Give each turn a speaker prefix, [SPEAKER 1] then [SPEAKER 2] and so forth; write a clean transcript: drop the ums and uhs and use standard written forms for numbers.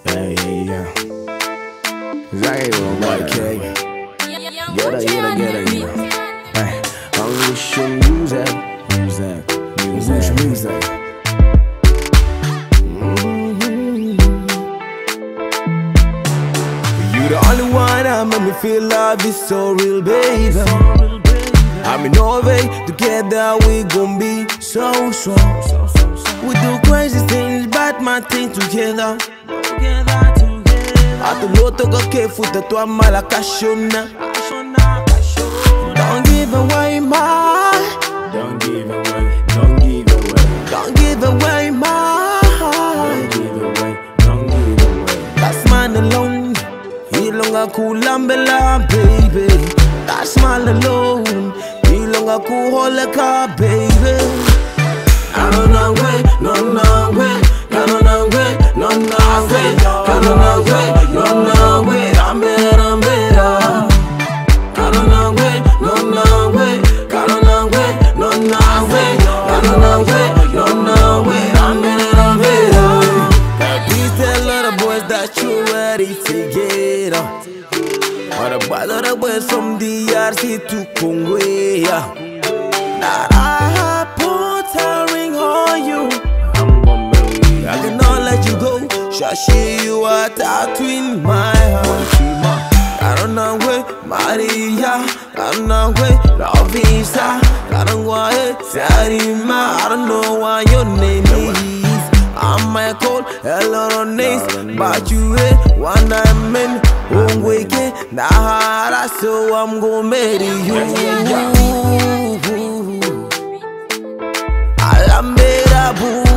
[SPEAKER 1] yeah. Zay on YK. Get her. Hey, I'm wishing music. You the only one that make me feel love is so real, baby. I'm in Norway, together we gon' be so strong. We do crazy things, but my thing together. At the loto go careful to toi malakashona. Don't give away my. Don't give away my. Don't give away. That smile alone, ilonga kulambela, baby. That smile alone, ilonga kuholeka, baby. I don't know way, no way. I don't know way, no way. I don't know way, no way. I'm better. I don't know way, no way. I don't know way, no way. I don't know way, no way. I'm better. Please tell all the boys that you're ready to get up. All the boys from DRC to Congo, yeah. Now I put a ring on you. I cannot let you go. Shashi, you are tattooed in my heart. I don't know where Maria, I don't know where Lovisa, I don't know where Sarima, I don't know what your name is. I'm Michael, hello names, but you ain't one I'm in. Won't wake it, nah, so I'm gonna marry you. Alambera boo.